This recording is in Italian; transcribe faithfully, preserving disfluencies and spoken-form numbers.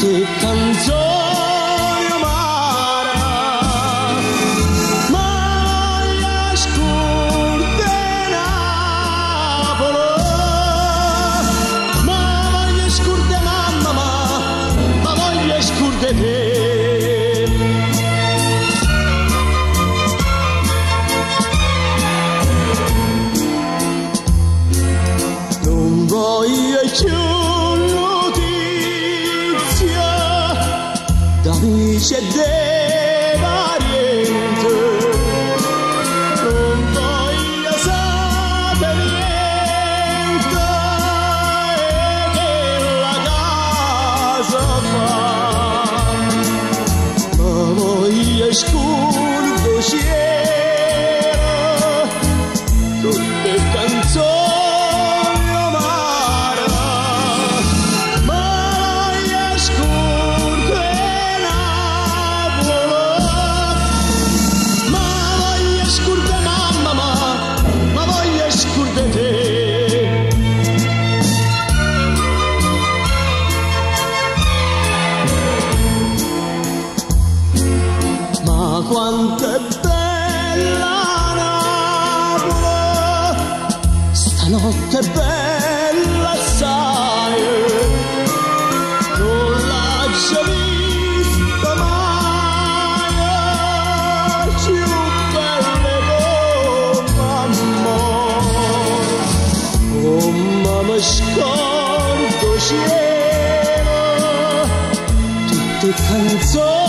tutte canzoni amare, ma io scurde Napoli, ma voglio scurde mamma, ma, ma voglio scurde te. Non voglio più notizie d'amici e dei parenti, non voglio sapere niente che la casa fa, ma voglio scuro cielo, tutte canzoni quanto è bella Napoli, stanotte è bella assai, non l'ho già vista mai, più belle come amore, oh mamma scordo cielo, tutte canzoni